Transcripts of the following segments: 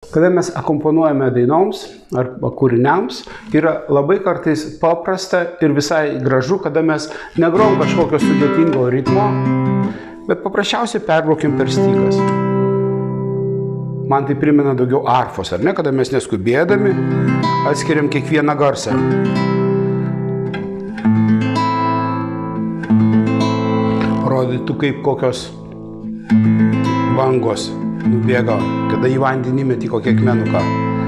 Kada mes akomponuojame dainoms arba kūriniams, yra labai kartais paprasta ir visai gražu, kada mes negrojam kažkokio sudėtingo ritmo, bet paprasčiausiai perbraukim per stygas. Man tai primena daugiau arfos, ar ne? Kada mes neskubėdami atskiriam kiekvieną garsą. Rodytų kaip kokios bangos nubėga, kada į vandenį meti kokį akmenuką.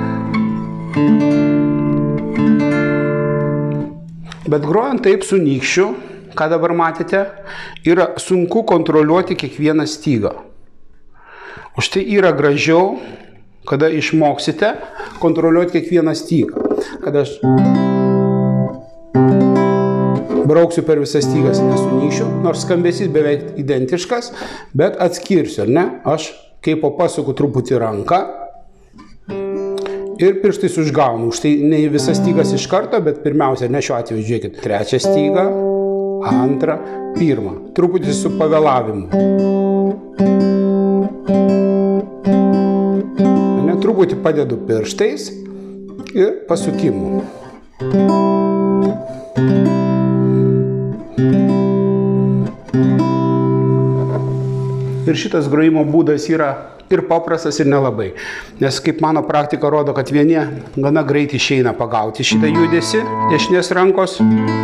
Bet grojant taip su nykščiu, ką dabar matėte, yra sunku kontroliuoti kiekvieną stygą. Už tai yra gražiau, kada išmoksite kontroliuoti kiekvieną stygą. Kada aš brauksiu per visas stygas nesunykščiu, nors skambesys beveik identiškas, bet atskirsiu, ar ne? Aš kaip pasuku truputį ranką ir pirštais užgaunu. Už tai ne visas stygas iš karto, bet pirmiausia, ne šiuo atveju, žiūrėkit, trečią stygą, antrą, pirmą. Truputį su pavėlavimu. Ne, truputį padedu pirštais ir pasukimu. Ir šitas grojimo būdas yra ir paprastas, ir nelabai. Nes kaip mano praktika rodo, kad vieni gana greit išeina pagauti šitą judesį dešinės rankos,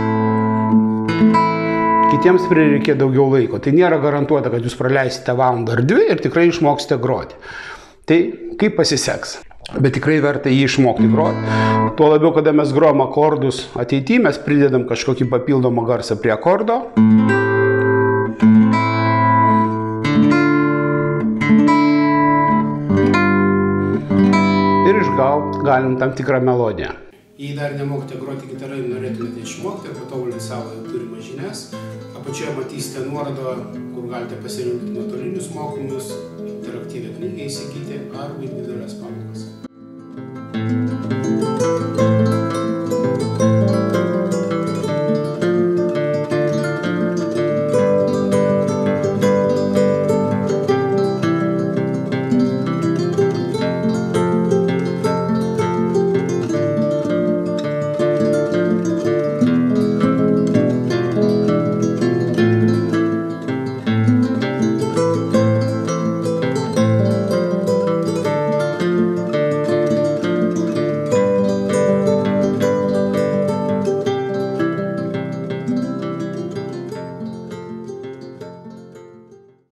kitiems prireikia daugiau laiko. Tai nėra garantuota, kad jūs praleisite valandą ar dvi ir tikrai išmoksite groti. Tai kaip pasiseks? Bet tikrai verta jį išmokti groti. Tuo labiau, kada mes grojam akordus ateityje, mes pridedam kažkokį papildomą garsą prie akordo. Ir išgauti galim tam tikrą melodiją. Jei dar nemokite groti gitarai, norėtumėte išmokti ir patobulinti savo turimą žinias, apačioje matysite nuorodą, kur galite pasirinkti nuotolinius mokymus, interaktyvią knygą įsigyti ar individualias pamokas.